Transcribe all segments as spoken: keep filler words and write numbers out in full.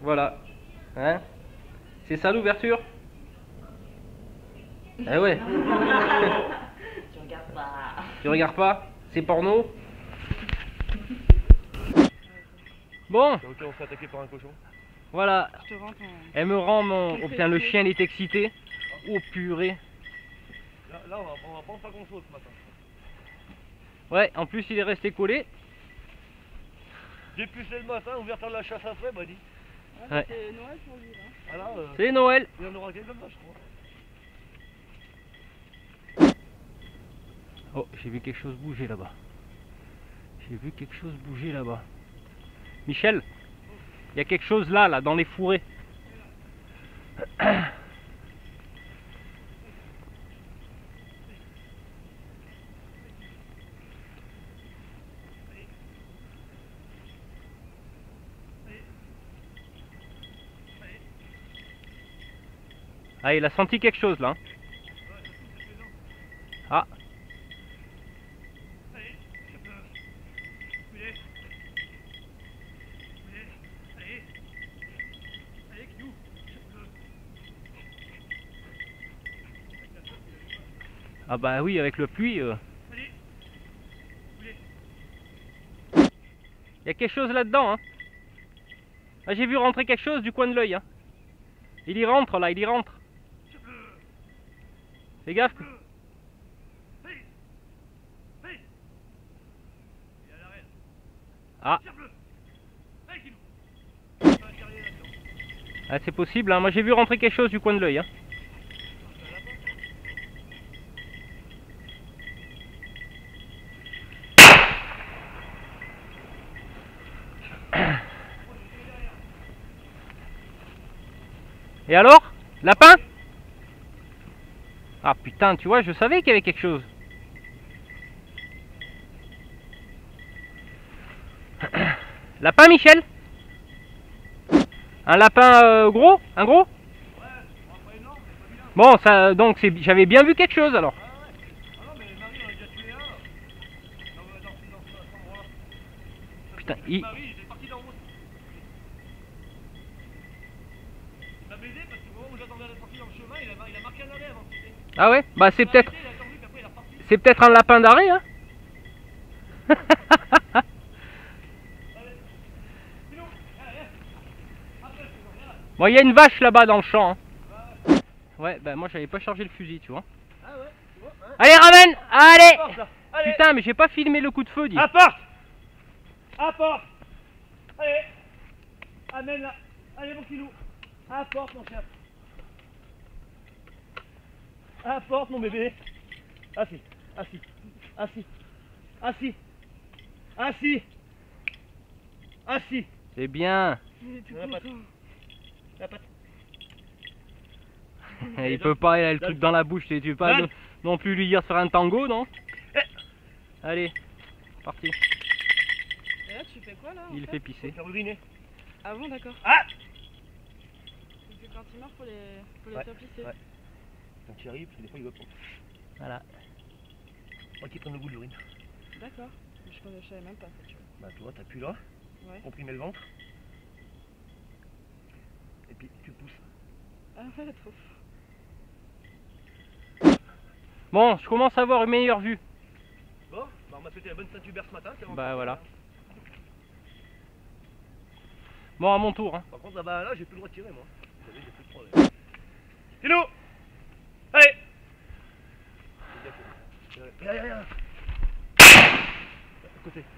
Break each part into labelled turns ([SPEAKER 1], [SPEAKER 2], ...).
[SPEAKER 1] Voilà. Hein? C'est ça l'ouverture? Eh ouais.
[SPEAKER 2] Tu regardes pas.
[SPEAKER 1] Tu regardes pas? C'est porno? Bon.
[SPEAKER 3] Ok, on se fait attaquer par un cochon.
[SPEAKER 1] Voilà.
[SPEAKER 2] Je te rends ton...
[SPEAKER 1] Elle me rend mon... Oh putain, le chien il est excité. Oh purée.
[SPEAKER 3] Là, là on, va, on va prendre pas grand chose ce matin.
[SPEAKER 1] Ouais, en plus il est resté collé.
[SPEAKER 3] J'ai pucé le matin, ouverture de la chasse à frais, bah dit.
[SPEAKER 2] Ouais,
[SPEAKER 1] Ouais.
[SPEAKER 2] c'est Noël pour lui là.
[SPEAKER 3] Ah là, euh,
[SPEAKER 1] C'est Noël.
[SPEAKER 3] il y en aura quelques comme ça, je crois.
[SPEAKER 1] Oh, j'ai vu quelque chose bouger là-bas. J'ai vu quelque chose bouger là-bas. Michel, il y a quelque chose là, là, dans les fourrés. Ah, il a senti quelque chose là. Ah. Ah bah oui, avec le pluie. Euh... Il y a quelque chose là-dedans. Hein. Ah, j'ai vu rentrer quelque chose du coin de l'œil. Hein. Il y rentre là, il y rentre. Fais gaffe. Ah. Ah, c'est possible. Hein. Moi j'ai vu rentrer quelque chose du coin de l'œil. Hein. Et alors? Lapin? Ah putain, tu vois, je savais qu'il y avait quelque chose. Lapin, Michel? Un lapin euh, gros? Un gros? Bon, ça, donc j'avais bien vu quelque chose alors. Putain, il... Ah ouais? Bah c'est peut-être... C'est peut-être un lapin d'arrêt, hein. Bon, il y a une vache là-bas dans le champ. Hein. Ouais, bah moi j'avais pas chargé le fusil, tu vois. Allez, ramène! Allez! Putain, mais j'ai pas filmé le coup de feu, dis.
[SPEAKER 3] Apporte! Apporte! Allez! Amène là! Allez, mon filou! Apporte, mon chien! Apporte, mon bébé! Assis, assis, assis, assis, assis, assis!
[SPEAKER 1] C'est bien.
[SPEAKER 3] La patte. La patte.
[SPEAKER 1] Il peut pas, il a le truc dans la bouche, tu veux pas non, non plus lui dire de faire un tango, non? Allez, parti.
[SPEAKER 2] Et là, tu fais quoi là?
[SPEAKER 1] Il fait pisser.
[SPEAKER 3] Faire uriner.
[SPEAKER 2] Ah bon, d'accord.
[SPEAKER 3] Ah!
[SPEAKER 2] C'est que quand il meurt, faut les, faut les
[SPEAKER 3] Ouais,
[SPEAKER 2] faire pisser.
[SPEAKER 3] ouais. Quand il arrive, des fois il va pas.
[SPEAKER 1] Voilà.
[SPEAKER 3] Moi qui prenne le goût de l'urine.
[SPEAKER 2] D'accord. Je connais, je savais même pas ça, tu vois.
[SPEAKER 3] Bah tu vois, t'appuies là,
[SPEAKER 2] Ouais.
[SPEAKER 3] comprimer le ventre. Et puis tu pousses.
[SPEAKER 2] Ah ouais, trop.
[SPEAKER 1] Bon, je commence à avoir une meilleure vue.
[SPEAKER 3] Bon, bah on m'a souhaité la bonne Saint-Hubert ce matin.
[SPEAKER 1] Bah voilà. Bon, à mon tour. Hein.
[SPEAKER 3] Par contre là-bas, là j'ai plus le droit de tirer moi. Vous savez, j'ai plus de problème. Kilo! Allez! Viens, viens, viens! À côté,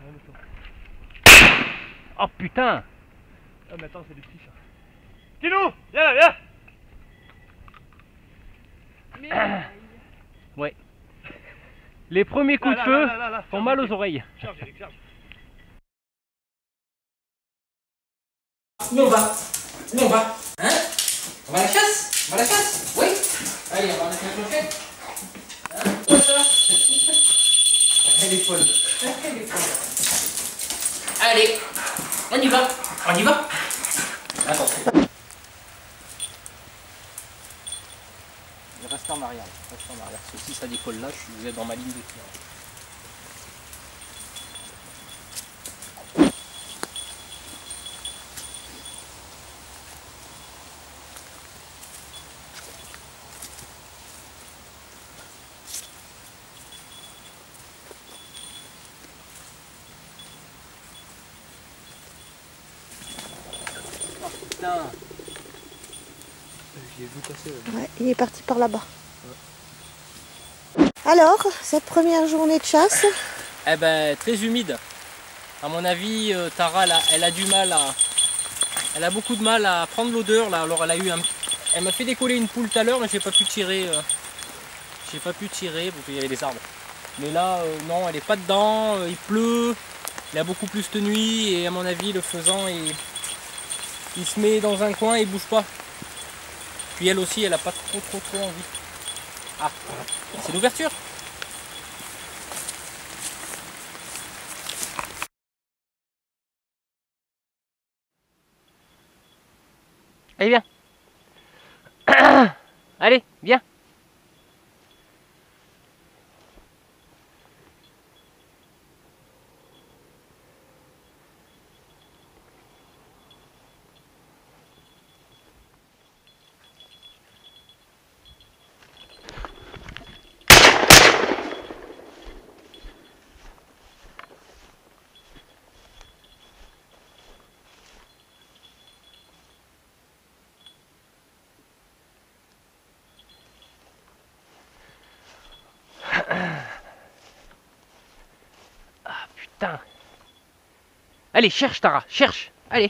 [SPEAKER 1] Oh putain!
[SPEAKER 3] ah mais attends, c'est du petit ça. Kilo! Viens, viens!
[SPEAKER 2] Mais
[SPEAKER 1] Ouais. Les premiers coups
[SPEAKER 3] Là,
[SPEAKER 1] de
[SPEAKER 3] là,
[SPEAKER 1] feu
[SPEAKER 3] là, là, là,
[SPEAKER 1] font
[SPEAKER 3] ferme,
[SPEAKER 1] mal
[SPEAKER 3] Eric.
[SPEAKER 1] aux oreilles.
[SPEAKER 3] Charge, Eric, charge.
[SPEAKER 4] Où on va? Où on va? Hein? On va à la chasse? On va à la chasse? Oui? Allez, on va mettre la clochette. Hein? Ouais, ça va. Elle est folle. Elle est folle. Allez, on y va. On y va? Attention.
[SPEAKER 1] Reste en arrière, reste en arrière. Parce que si ça décolle là, vous êtes dans ma ligne de tir. putain. Je l'ai vu passer. Ouais.
[SPEAKER 5] Ouais, il est parti par là-bas. Ouais. Alors, cette première journée de chasse?
[SPEAKER 1] Eh ben, très humide. À mon avis, euh, Tara, elle a, elle a du mal à... Elle a beaucoup de mal à prendre l'odeur là. Alors elle a eu un... Elle m'a fait décoller une poule tout à l'heure, mais j'ai pas pu tirer. Euh... J'ai pas pu tirer parce qu'il y avait des arbres. Mais là, euh, non, elle est pas dedans. Euh, il pleut. Il a beaucoup plus de nuit et à mon avis, le faisan, il, il se met dans un coin et il bouge pas. Puis elle aussi, elle a pas trop trop trop envie. Ah, c'est l'ouverture. Allez, viens. Allez, viens. Ah putain. Allez, cherche Tara, cherche. Allez.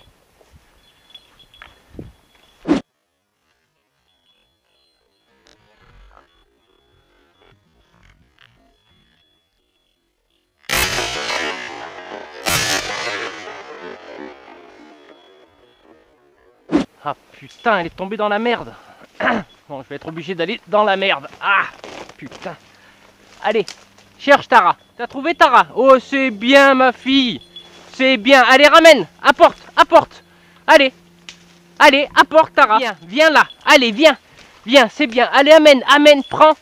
[SPEAKER 1] Ah putain, elle est tombée dans la merde. Bon, je vais être obligé d'aller dans la merde. Ah putain. Allez, cherche Tara. T'as trouvé Tara? Oh, c'est bien ma fille. C'est bien. Allez, ramène. Apporte, apporte. Allez. Allez, apporte Tara. Viens, viens là. Allez, viens. Viens, c'est bien. Allez, amène, amène, prends.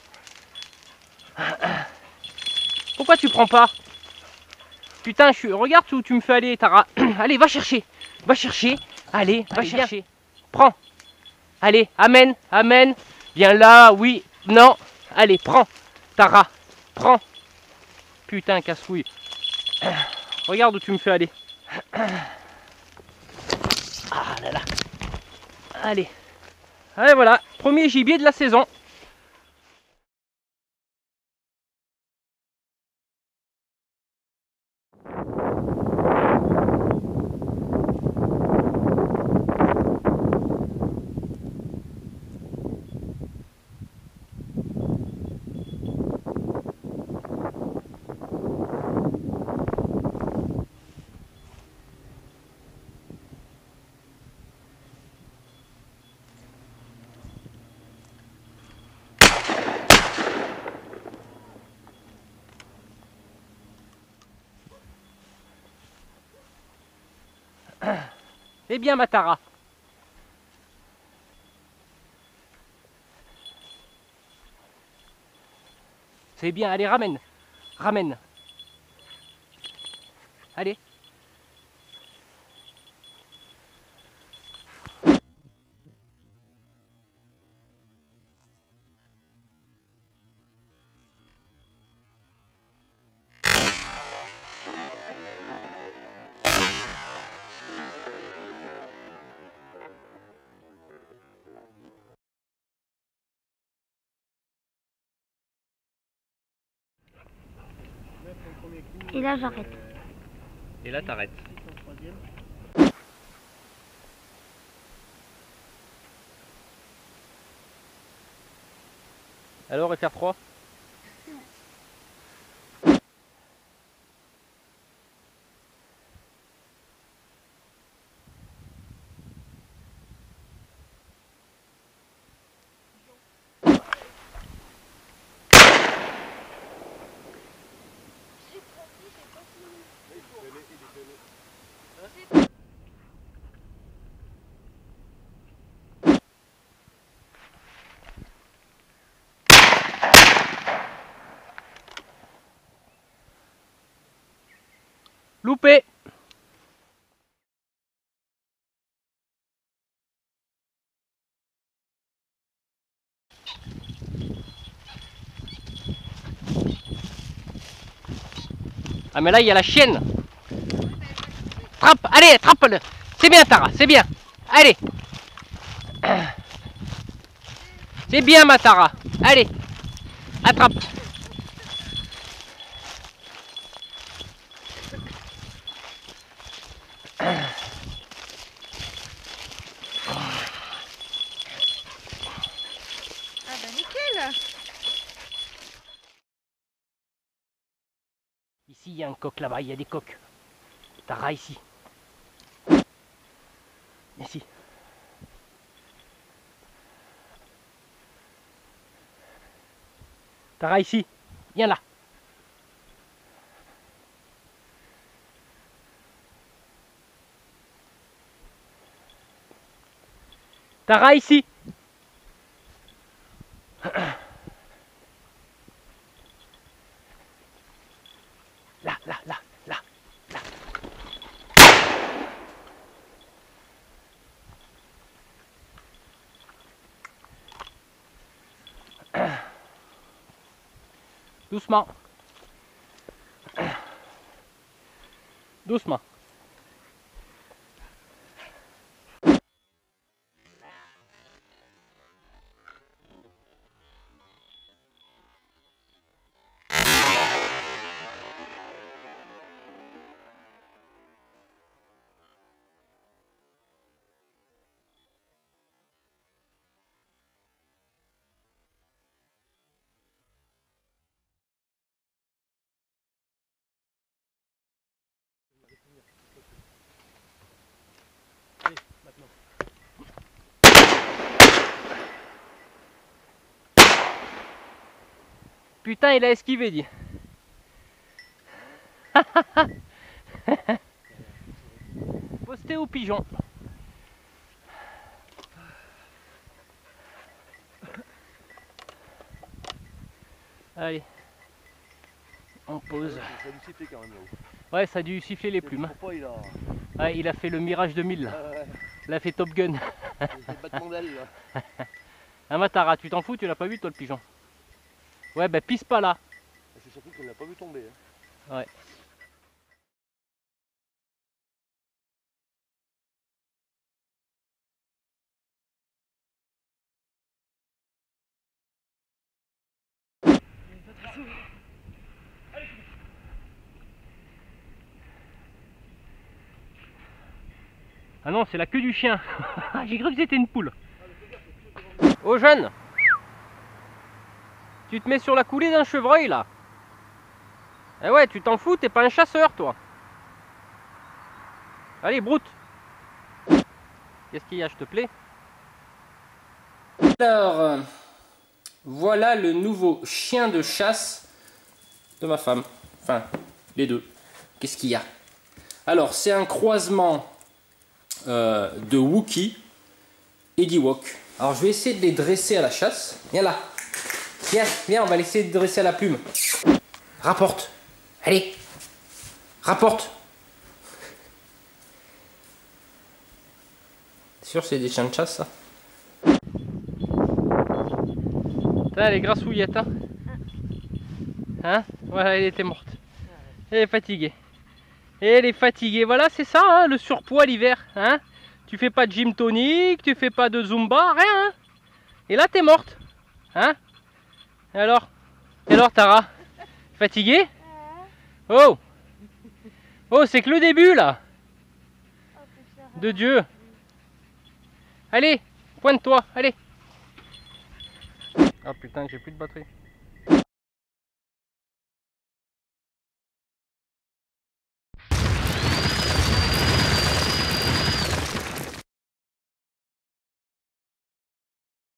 [SPEAKER 1] Pourquoi tu prends pas? Putain, je suis... regarde où tu me fais aller, Tara. Allez, va chercher. Va chercher. Allez, va Allez, chercher. Viens. Prends. Allez, amène, amène. Viens là, oui, non. Allez, prends. Tara, prends. Putain, casse-couille. Regarde où tu me fais aller. Ah là là. Allez. Allez, voilà. Premier gibier de la saison. C'est bien ma Tara. C'est bien, allez ramène. Ramène. Allez.
[SPEAKER 5] Et là j'arrête.
[SPEAKER 1] Et là t'arrêtes. Alors, F R trois. Loupé. Ah mais là il y a la chienne. Trappe, allez, trappe-le. C'est bien Tara, c'est bien. Allez. C'est bien ma Tara. Allez, attrape.
[SPEAKER 2] Ah bah nickel.
[SPEAKER 1] Ici, il y a un coq là-bas, il y a des coqs. Tara ici. Ici. Tara ici. Viens là. Tara ici. Là, là, là, là, là. Doucement. Doucement. Putain, il a esquivé, dit. Posté au pigeon. Allez. On pose.
[SPEAKER 3] Ça a dû siffler quand même là-haut.
[SPEAKER 1] Ouais, ça a dû siffler les plumes.
[SPEAKER 3] Pourquoi il a.
[SPEAKER 1] Ouais, il a fait le Mirage deux mille là.
[SPEAKER 3] Ouais, ouais.
[SPEAKER 1] Il a fait Top Gun.
[SPEAKER 3] C'est le battement d'aile là.
[SPEAKER 1] Ah Matara, tu t'en fous, tu l'as pas vu toi le pigeon? Ouais, bah pisse pas là.
[SPEAKER 3] C'est surtout qu'on l'a pas vu tomber. Hein.
[SPEAKER 1] Ouais. Ah non, c'est la queue du chien. J'ai cru que c'était une poule. Oh jeune, tu te mets sur la coulée d'un chevreuil là. Eh ouais, tu t'en fous, t'es pas un chasseur toi. Allez, broute. Qu'est-ce qu'il y a, je te plais? Alors, euh, voilà le nouveau chien de chasse de ma femme. Enfin, les deux. Qu'est-ce qu'il y a? Alors, c'est un croisement euh, de Wookie et d'Ewok. Alors, je vais essayer de les dresser à la chasse. Viens là. Viens, viens, on va l'essayer de dresser à la plume. Rapporte. Allez. Rapporte. C'est sûr c'est des chiens de chasse ça? Elle est grassouillette hein? Hein? Voilà, elle était morte. Elle est fatiguée. Elle est fatiguée, voilà c'est ça hein, le surpoids l'hiver. Hein? Tu fais pas de gym tonique, tu fais pas de zumba, rien hein? Et là t'es morte. Hein? Et alors? Et alors Tara? Fatiguée? Oh! Oh c'est que le début là! De Dieu! Allez, pointe-toi, allez. Ah putain, j'ai plus de batterie.